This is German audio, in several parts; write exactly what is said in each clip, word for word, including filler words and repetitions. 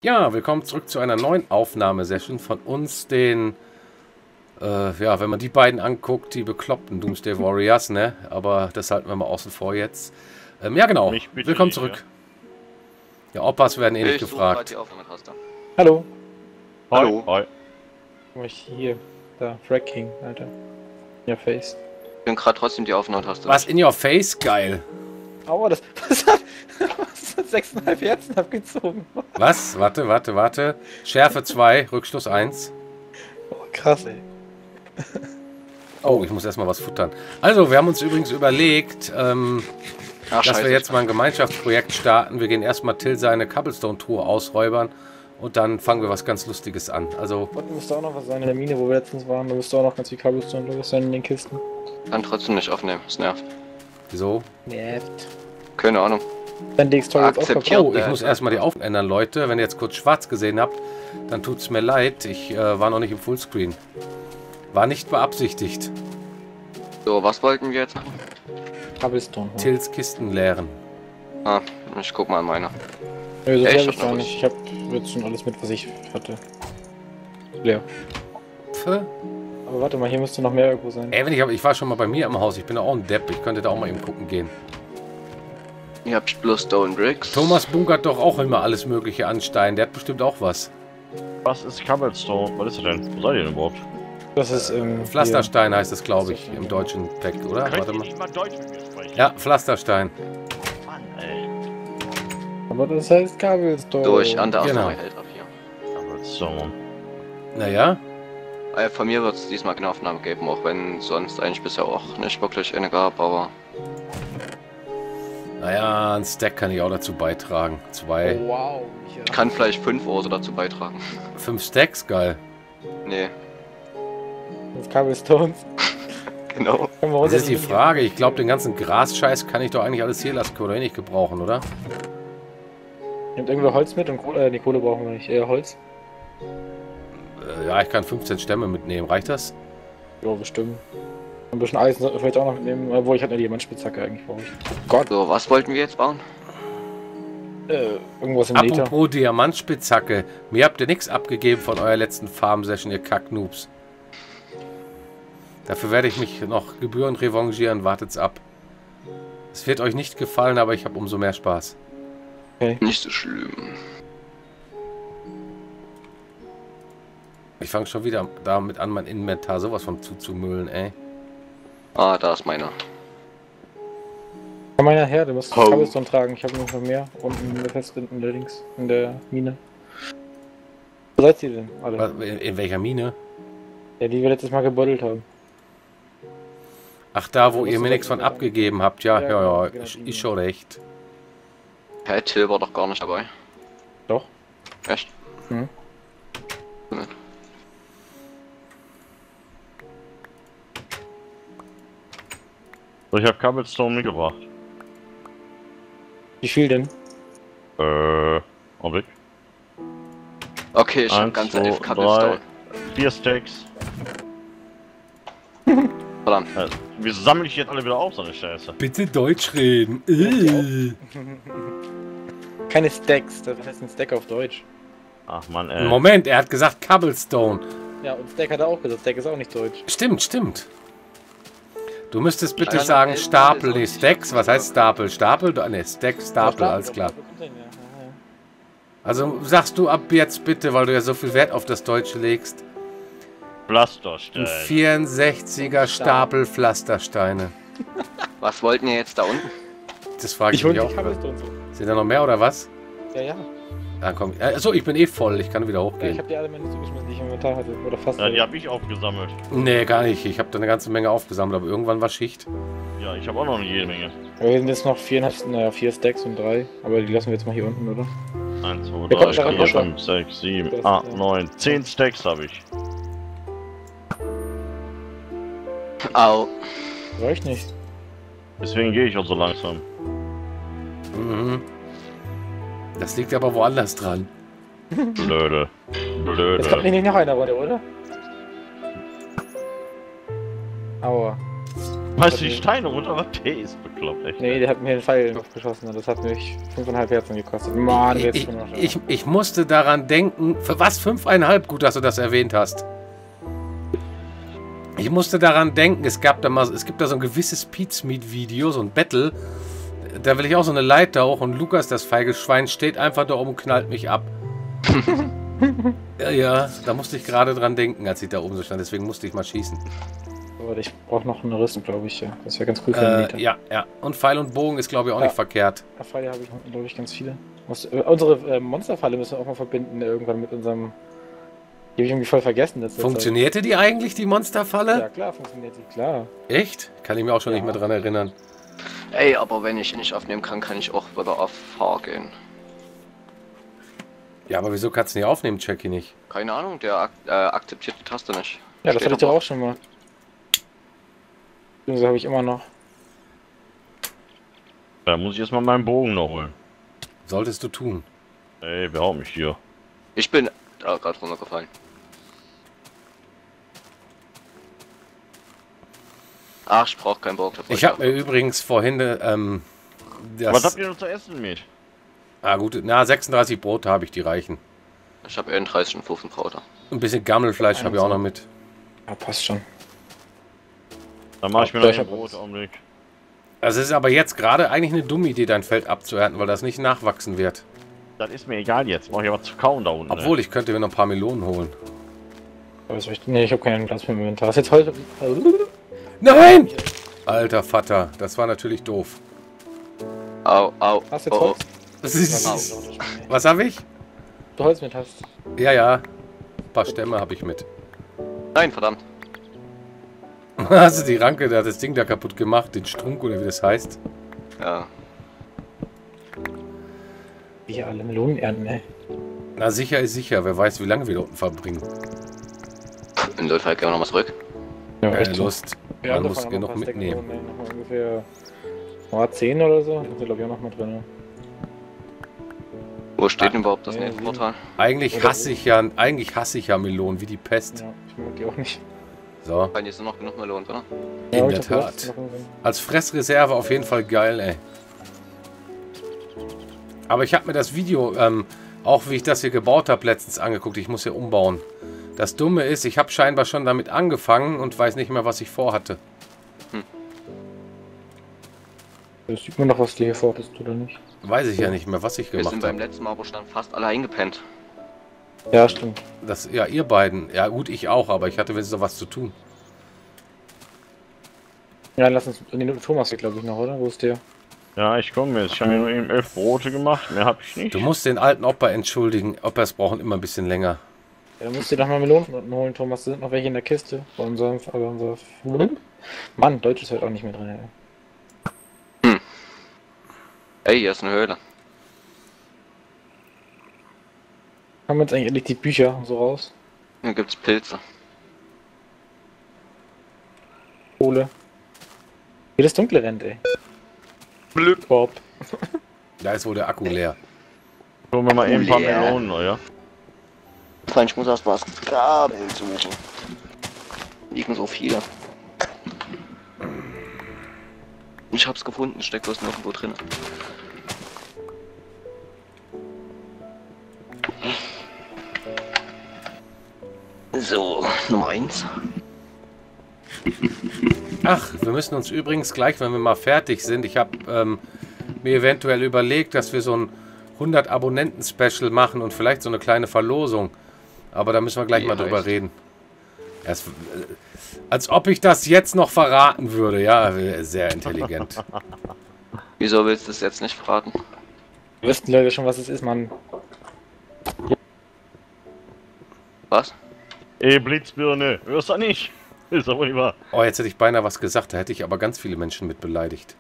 Ja, willkommen zurück zu einer neuen Aufnahmesession von uns, den, äh, ja, wenn man die beiden anguckt, die bekloppten Doomsday Warriors, ne? Aber das halten wir mal außen vor jetzt. Ähm, ja, genau. Willkommen nicht, zurück. Ja, ja Opas werden eh nicht gefragt. Hallo. Hallo. Hi. Hi. Hier, da, Fracking, Alter. In your face. Ich bin gerade trotzdem die Aufnahmetaste. Was, in your face? Geil. Aua, das, das hat, das hat sechs Komma fünf Herzen abgezogen. Was? Warte, warte, warte. Schärfe zwei, Rückschluss eins. Oh, krass, ey. Oh, ich muss erstmal was futtern. Also, wir haben uns übrigens überlegt, ähm, Ach, dass scheiße, wir jetzt mal ein Gemeinschaftsprojekt starten. Wir gehen erstmal Till seine Cobblestone-Truhe ausräubern und dann fangen wir was ganz Lustiges an. Also. Und müsste auch noch was sein in der Mine, wo wir letztens waren. Da müsste auch noch ganz viel Cobblestone los sein in den Kisten. Kann trotzdem nicht aufnehmen, es nervt. Wieso? Nervt. Keine Ahnung. Dann legst du jetzt auch Akzeptiert. Oh, ich muss erstmal die Aufnahmen ändern, Leute. Wenn ihr jetzt kurz schwarz gesehen habt, dann tut es mir leid. Ich äh, war noch nicht im Fullscreen. War nicht beabsichtigt. So, was wollten wir jetzt? Cobblestone. Ja. Tills Kisten leeren. Ah, ich guck mal in meine. Nö, so Ey, viel ich hab ich hab noch gar was. nicht. Ich hab jetzt schon alles mit, was ich hatte. Leer. Pfff. Aber warte mal, hier müsste noch mehr irgendwo sein. Ey, wenn ich, ich war schon mal bei mir im Haus. Ich bin da auch ein Depp. Ich könnte da auch mal eben gucken gehen. Ihr habt bloß Stone Bricks. Thomas bunkert doch auch immer alles Mögliche an Stein. Der hat bestimmt auch was. Was ist Cobblestone? Was ist das denn? Wo seid ihr denn überhaupt? Das ist ähm, Pflasterstein heißt es, glaube ich, im deutschen Pack, oder? Könnt Warte ihr mal. nicht mal Deutsch mit mir sprechen? Ja, Pflasterstein. Mann, ey. hier. Aber das heißt Cobblestone. Durch an der Genau. Aufnahme hält ab hier. Cobblestone. Naja. Äh, von mir wird es diesmal keine Aufnahme geben, auch wenn sonst eigentlich bisher auch nicht wirklich eine gab, aber Naja, ein Stack kann ich auch dazu beitragen. Zwei. Oh, wow. Micha. ich kann vielleicht fünf oder so dazu beitragen. Fünf Stacks, geil. Nee, Das Cobblestones. genau. Können wir Das ist die runter- Frage. Ich glaube, den ganzen Grasscheiß kann ich doch eigentlich alles hier lassen. Können wir doch eh nicht gebrauchen, oder? Nehmt irgendwo Holz mit und Kohle, äh, die Kohle brauchen wir nicht. Eher Holz. Äh, ja, ich kann fünfzehn Stämme mitnehmen. Reicht das? Ja, bestimmt. Ein bisschen Eisen sollten wir vielleicht auch noch mitnehmen, obwohl ich hatte eine Diamantspitzhacke eigentlich brauche ich. Oh Gott. So, was wollten wir jetzt bauen? Äh, irgendwas im Meter. Apropos Diamantspitzhacke. Mir habt ihr nichts abgegeben von eurer letzten Farm-Session, ihr Kacknoobs. Dafür werde ich mich noch gebührend revanchieren. Wartet's ab. Es wird euch nicht gefallen, aber ich habe umso mehr Spaß. Nicht so schlimm. Ich fange schon wieder damit an, mein Inventar sowas von zuzumüllen, ey. Ah, da ist meiner. Komm mal her, du musst Ho. Cobblestone tragen. Ich habe noch mehr unten fest in der links in der Mine. Wo seid ihr denn alle? Was, in, in welcher Mine? Ja, die wir letztes Mal gebuddelt haben. Ach, da, wo Da musst ihr du mir nichts weg- von abgegeben habt. Ja, Ja, ja, ja. genau, Ich, die ich schon recht. Hä, Till war doch gar nicht dabei. Doch. Echt? Mhm. So, ich hab Cobblestone mitgebracht. Wie viel denn? Äh, Augenblick. Okay, ich hab Eins, ganze zwei, elf Cobblestone. Vier Stacks. Verdammt. Äh, wieso sammle ich jetzt alle wieder auf, so eine Scheiße? Bitte Deutsch reden. Äh. Keine Stacks, das heißt ein Stack auf Deutsch. Ach man, ey. Moment, er hat gesagt Cobblestone. Ja, und Stack hat er auch gesagt, Stack ist auch nicht Deutsch. Stimmt, stimmt. Du müsstest bitte kann sagen auch elf Stapel, Mal nee, so. Stacks. Was heißt Stapel? Stapel? Ne, Stack, Stapel, Ja, alles klar. Stapel kommt hin, ja. Ja, ja. Also sagst du ab jetzt bitte, weil du ja so viel Wert auf das Deutsche legst, ein Pflasterstein. vierundsechziger Stapel Pflastersteine. Was wollten ihr jetzt da unten? Das frage ich, Ich hol mich die auch. Cobblestone so. Sind da noch mehr oder was? Ja, ja. Dann komm. Achso, ich bin eh voll. Ich kann wieder Ja, ich hochgehen. hab die alle meine zugeschmissen, die ich im Inventar hatte. Oder fast. Ja, alle. die hab ich aufgesammelt. Nee, gar nicht. Ich habe da eine ganze Menge aufgesammelt, aber irgendwann war Schicht. Ja, ich habe auch noch eine jede Menge. Aber hier sind jetzt noch viereinhalb, naja, vier Stacks und drei. Aber die lassen wir jetzt mal hier unten, oder? eins, zwei, Ja, drei, komm, vier, komm, komm. fünf, sechs, sieben, Das, acht, ja. neun, zehn Stacks habe ich. Au. Reicht nicht. Deswegen gehe ich auch so langsam. Mhm. Das liegt aber woanders dran. Blöde. Jetzt kommt Blöde. nicht noch einer runter, oder? Aua. Schmeißt du die Steine runter, aber der ist bekloppt, echt. Nee, der hat mir den Pfeil in den Kopf geschossen und das hat mich fünfeinhalb Herzen gekostet. Mann, jetzt Ich, schon noch ich, ich musste daran denken, für was fünfeinhalb, gut, dass du das erwähnt hast. Ich musste daran denken, es gab da mal, es gibt da so ein gewisses Pizmeet-Video, so ein Battle. Da will ich auch so eine Leiter hoch und Lukas, das feige Schwein, steht einfach da oben und knallt mich ab. ja, ja, da musste ich gerade dran denken, als ich da oben so stand, deswegen musste ich mal schießen. Aber ich brauche noch eine Rüstung, glaube ich. Ja. Das wäre ganz cool für den Äh, Meter. ja, ja. Und Pfeil und Bogen ist, glaube ich, auch Ja. nicht verkehrt. Ja, Pfeile habe ich, glaube ich, ganz viele. Muss, äh, unsere äh, Monsterfalle müssen wir auch mal verbinden, äh, irgendwann mit unserem. Die habe ich irgendwie voll vergessen. Letzte Funktionierte die eigentlich, die Monsterfalle? Zeit. Ja, klar, funktioniert sie, klar. Echt? Kann ich mir auch schon Ja. nicht mehr dran erinnern. Ey, aber wenn ich ihn nicht aufnehmen kann, kann ich auch wieder auf Fahr gehen. Ja, aber wieso kannst du nicht aufnehmen, Jackie nicht? Keine Ahnung, der ak äh, akzeptiert die Taste nicht. Ja, das Steht hatte ich doch aber- auch schon mal. Das habe ich immer noch. Da muss ich erstmal meinen Bogen noch holen. Solltest du tun. Ey, wer haut mich hier? Ich bin ah, gerade runtergefallen. Ach, ich brauche keinen Bogen dafür. Ich habe mir übrigens vorhin, ähm, das... Was habt ihr noch zu essen mit? Ah gut, na, sechsunddreißig Brote habe ich, die reichen. Ich habe einunddreißig und fünfzehn Brauter. Ein bisschen Gammelfleisch habe ich auch noch mit. Ja, passt schon. Dann mache ich mir Ja, noch ich ein hab Brot, alles. Augenblick. Also es ist aber jetzt gerade eigentlich eine dumme Idee, dein Feld abzuernten, weil das nicht nachwachsen wird. Das ist mir egal jetzt. Mach ich aber zu kauen da unten. Obwohl, ich könnte mir noch ein paar Melonen holen. Aber das ich, nee, ich habe keinen Platz mehr im Inventar. Was jetzt heute. Nein! Alter Vater, das war natürlich doof. Au, au, Hast du jetzt oh, Holz? Das Ja, ist, nee, was habe ich? du Holz mit hast. Ja, ja. Ein paar Stämme habe ich mit. oh. Nein, verdammt. Hast du die Ranke, da hat das Ding da kaputt gemacht, den Strunk oder wie das heißt? Ja. Wie hier alle Melonen ernten, ey. Na sicher ist sicher, wer weiß, wie lange wir da unten verbringen. In Notfall gehen wir nochmal zurück. Ja, Keine Lust. Ja, Man da muss fahren genug noch ein paar mitnehmen. Stack, nee, noch mal ungefähr oh, zehn oder so. Da sind glaube ich auch noch mal drin. Wo steht Ah, denn überhaupt das nee, Nebenportal? Eigentlich Oder hasse so. ich ja, eigentlich hasse ich ja Melonen wie die Pest. Ja, ich mag die auch nicht. So, Kann jetzt noch genug Melonen, oder? in Ja, der ich hab Tat. Holz noch irgendwo. Als Fressreserve auf jeden Fall geil, ey. Aber ich habe mir das Video, ähm, auch wie ich das hier gebaut habe, letztens angeguckt. Ich muss hier umbauen. Das Dumme ist, ich habe scheinbar schon damit angefangen und weiß nicht mehr, was ich vorhatte. Das sieht man noch, was du hier vorhattest, oder nicht? Weiß ich ja nicht mehr, was ich Wir sind gemacht beim habe. letzten Mal aber schon fast alle eingepennt. Ja, stimmt. Das, ja, ihr beiden. Ja gut, ich auch, aber ich hatte wenigstens noch was zu tun. Ja, lass uns. Nee, Thomas hier, glaube ich, noch, oder? Wo ist der? Ja, ich komme jetzt. Ich habe mir nur eben elf Brote gemacht. Mehr habe ich nicht. Du musst den alten Opa entschuldigen. Opas brauchen immer ein bisschen länger. Ja, dann musst du dir doch mal Melonen von unten holen, Thomas. Da sind noch welche in der Kiste. Bei unserem. Bei unser Mann, Deutsch ist halt auch nicht mehr drin, ey. Ey, hier ist eine Höhle. Haben wir jetzt eigentlich endlich die Bücher und so raus? Hier gibt's Pilze. Kohle. Wie das Dunkle rennt, ey. Blöd. Bob. Da ist wohl der Akku leer. Holen wir mal eben ein paar Leer. Melonen, oder? Ich muss erst was Gabel suchen. Liegen so viele. Ich hab's gefunden, steckt bloß nirgendwo drin. So, Nummer eins. Ach, wir müssen uns übrigens gleich, wenn wir mal fertig sind, ich habe ähm, mir eventuell überlegt, dass wir so ein hundert Abonnenten-Special machen und vielleicht so eine kleine Verlosung. Aber da müssen wir gleich Wie mal drüber heißt? reden. Erst, äh, als ob ich das jetzt noch verraten würde. Ja, äh, sehr intelligent. Wieso willst du es jetzt nicht verraten? Wir wissen die Leute schon, was es ist, Mann. Was? Ey, Blitzbirne. Hörst du nicht? Ist aber nicht wahr. Oh, jetzt hätte ich beinahe was gesagt. Da hätte ich aber ganz viele Menschen mit beleidigt.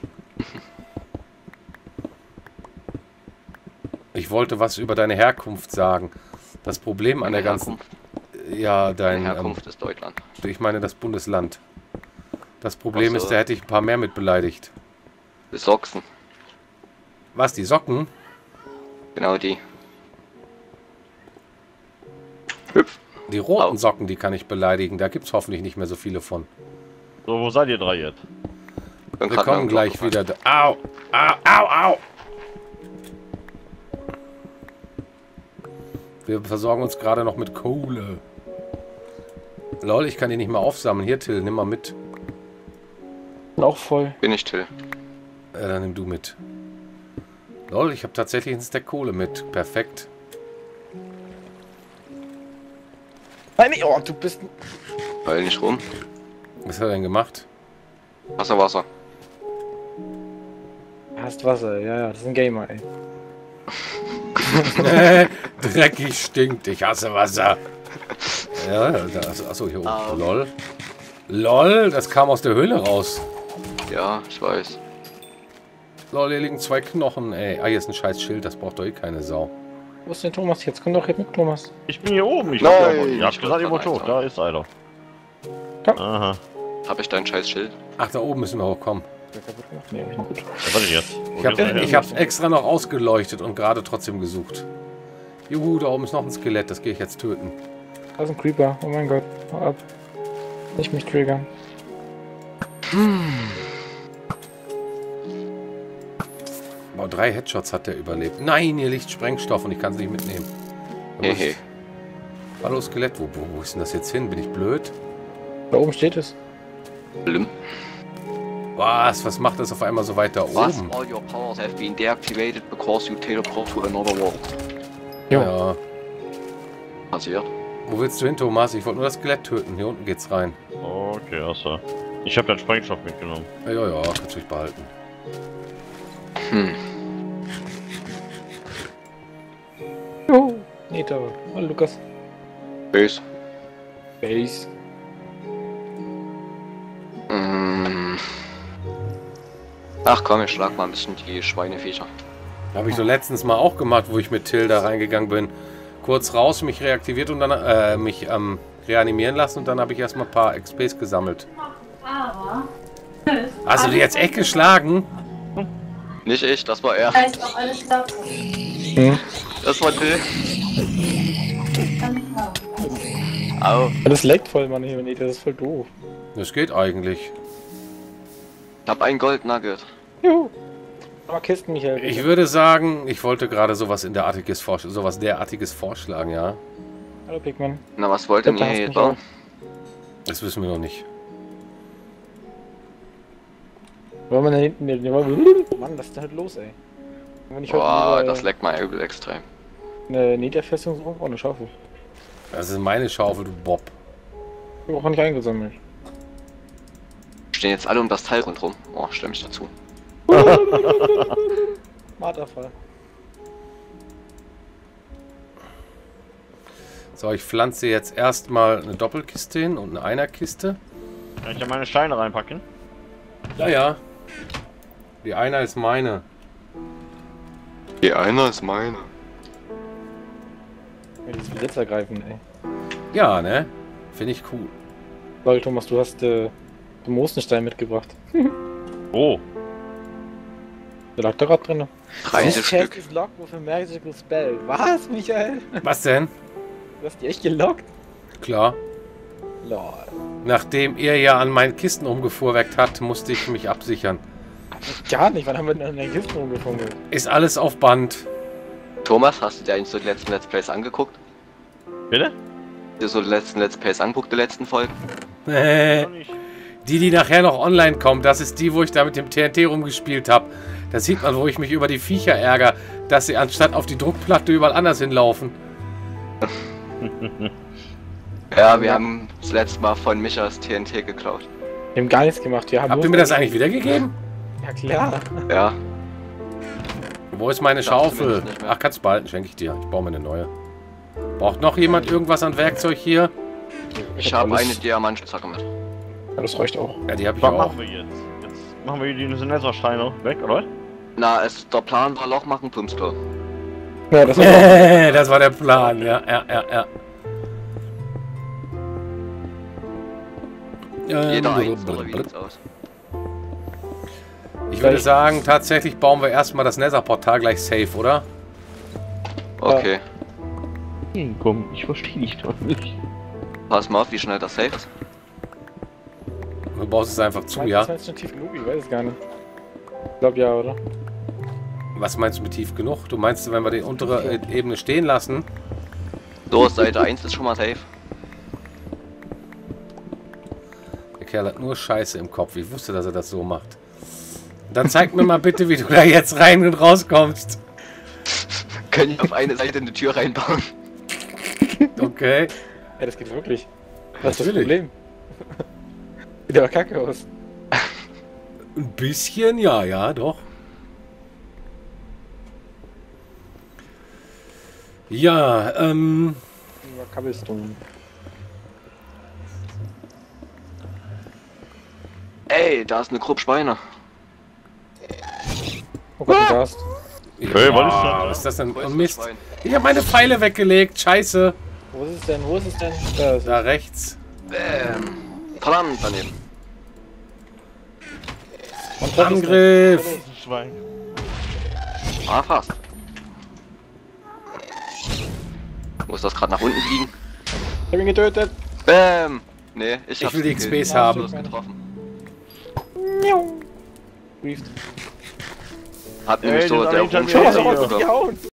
Ich wollte was über deine Herkunft sagen. Das Problem an der ganzen... Herkunft. Ja, Meine dein... Ähm, Herkunft ist Deutschland. ich meine das Bundesland. Das Problem Ach so. ist, da hätte ich ein paar mehr mit beleidigt. Die Sachsen. Was, die Socken? Genau die. Hüpf. Die roten Au. Socken, die kann ich beleidigen. Da gibt es hoffentlich nicht mehr so viele von. So, wo seid ihr drei jetzt? Bin Wir grad kommen noch gleich gefallen. wieder. Da. Au! Au! Au! Au! Wir versorgen uns gerade noch mit Kohle. Lol, ich kann die nicht mehr aufsammeln. Hier, Till, nimm mal mit. Bin auch voll. Bin ich Till. Äh, dann nimm du mit. Lol, ich habe tatsächlich einen Stack Kohle mit. Perfekt. Nein, nee, oh, du bist... Weil nicht rum. Was hat er denn gemacht? Wasser, Wasser. Hast Wasser, ja, ja, das ist ein Gamer, ey. Dreckig stinkt. Ich hasse Wasser. Ja, das, achso, hier oben. Ah, okay. Lol. Lol, das kam aus der Höhle raus. Ja, ich weiß. Lol, hier liegen zwei Knochen, ey. Ah, hier ist ein scheiß Schild, das braucht doch eh keine Sau. Wo ist denn Thomas jetzt? Komm doch hier mit, Thomas. Ich bin hier oben. Ich Nein, hab ja, ihr habt ich gesagt, ihr wollte wollt hoch. gerade Da ist einer. Komm. Aha. Hab ich dein scheiß Schild? Ach, da oben müssen wir hochkommen. Ist der kaputt gemacht? Nee, hab ich noch gut. Was war denn jetzt? Wo Ich geht's habe denn ich her? hab's extra noch ausgeleuchtet und gerade trotzdem gesucht. Juhu, da oben ist noch ein Skelett, das gehe ich jetzt töten. Da ist ein Creeper. Oh mein Gott. Hau ab. Nicht mich triggern. Boah, drei Headshots hat der überlebt. Nein, hier liegt Sprengstoff und ich kann es nicht mitnehmen. Da muss Hehe. ich- Hallo Skelett, wo, wo, wo ist denn das jetzt hin? Bin ich blöd? Da oben steht es. Schlimm. Was? Was macht das auf einmal so weit da Was? oben? All your powers have been deactivated because you teleport to another world. Jo. Ja. Passiert. Wo willst du hin, Thomas? Ich wollte nur das Skelett töten. Hier unten geht's rein. Okay, achso. Ich habe den Sprengstoff mitgenommen. Ja, ja, ja, kannst du dich behalten. Hm. Juhu. Neta. Hallo Lukas. Böse. Base. Mm. Ach komm, ich schlag mal ein bisschen die Schweineviecher. Habe ich so letztens mal auch gemacht, wo ich mit Till da reingegangen bin. Kurz raus, mich reaktiviert und dann äh, mich ähm, reanimieren lassen und dann habe ich erstmal ein paar X Ps gesammelt. Hast du die jetzt echt geschlagen? Nicht ich, das war er. Da ist doch alles klar. Hm. Das war Till. Au. Das leckt voll, Mann, hier, Neta. Das ist voll doof. Das geht eigentlich. Ich hab ein Goldnugget. Juhu. Aber Kisten, Michael. Ich würde sagen, ich wollte gerade sowas in derartiges Vorsch sowas derartiges vorschlagen, ja. Hallo Pigman. Na, was wollt denn Da ihr hast hier mich bauen? Das wissen wir noch nicht. Wollen wir da hinten... Nee, nee, Mann, was ist denn heute los, ey? Wenn ich Boah, heute das leckt mal übel extrem. eine Neta-Festung suche, auch eine Schaufel. Das ist meine Schaufel, du Bob. Ich habe auch nicht eingesammelt. Stehen jetzt alle um das Teil rundherum. Oh, stimme ich dazu. Marterfall. So, ich pflanze jetzt erstmal eine Doppelkiste hin und eine Einerkiste. Kann ich ja meine Steine reinpacken? Ja, ja. Die Einer ist meine. Die eine ist meine. Ja, das will jetzt ergreifen, ey. Ja, ne? Finde ich cool. Lol, Thomas, du hast äh, den Mosenstein mitgebracht. Oh. Der lag da gerade drin. dreißig Stück. Ist locked with a magical spell. Was, Michael? Was denn? Du hast die echt gelockt? Klar. Lol. Nachdem er ja an meinen Kisten rumgefuhrwerkt hat, musste ich mich absichern. Gar nicht, wann haben wir denn an den Kisten rumgefummelt? Ist alles auf Band. Thomas, hast du dir eigentlich so die letzten Let's Plays angeguckt? Bitte? Dir so die letzten Let's Plays angeguckt, die letzten Folgen? Noch nicht. Die, die nachher noch online kommen, das ist die, wo ich da mit dem T N T rumgespielt habe. Da sieht man, wo ich mich über die Viecher ärgere, dass sie anstatt auf die Druckplatte überall anders hinlaufen. Ja, wir haben das letzte Mal von Micha das T N T geklaut. Wir haben gar nichts gemacht. Wir haben Habt ihr nur- mir das eigentlich wiedergegeben? Ja, klar. Ja, Wo ist meine Ich glaub Schaufel? zumindest nicht mehr. Ach, kannst behalten, schenke ich dir. Ich baue mir eine neue. Braucht noch jemand irgendwas an Werkzeug hier? ich hab habe alles. eine Diamantspitzhacke mit. Ja, das reicht auch. Ja, die habe ich Was auch. machen wir jetzt? Jetzt machen wir die Nethersteine weg, oder? Na, es, der Plan war Loch machen, Pumpsklo. Ja, das war Das war der Plan, ja, ja, ja, ja. Jeder Ähm, eins, oder wie sieht's aus? Ich würde sagen, tatsächlich bauen wir erstmal das Nether-Portal gleich safe, oder? Okay, Hm, komm, ich verstehe dich doch nicht. pass mal auf, wie schnell das safe ist. Du baust es einfach zu, ja? Das ist tief genug, ja. Ich weiß es gar nicht. Ich glaube ja, oder? Was meinst du mit tief genug? Du meinst, wenn wir die untere Ebene stehen lassen? So, Seite eins ist schon mal safe. Der Kerl hat nur Scheiße im Kopf. Ich wusste, dass er das so macht. Dann zeig mir mal bitte, wie du da jetzt rein und rauskommst. Können wir auf eine Seite eine Tür reinbauen? Okay. Ja, das geht wirklich. Das ist das Natürlich. Problem. Sieht aber kacke aus. Ein bisschen, ja, ja, doch. Ja, ähm... Ja, Cobblestone. Ey, da ist eine Gruppe Schweine. Oh Gott, du darfst. Ja, Hey, was ist das? was ist das denn? Wo ist Oh, das Mist. Schwein? Ich habe meine Pfeile weggelegt. Scheiße. Wo ist es denn? Wo ist es denn? Da ist es. Da rechts. Bäm. Verdammt, daneben. Und treff es Angriff. Schwein. Ah, fast. Muss das gerade nach unten fliegen? nicht. Ich hab ihn getötet. Bäm. Nee, ich, Ich hab's will die gekillt. X Ps Ja, haben. bloß getroffen. Briefed. Hat Ey, nämlich so das der ist ein Schau mal, Schau, was was auf die hauen.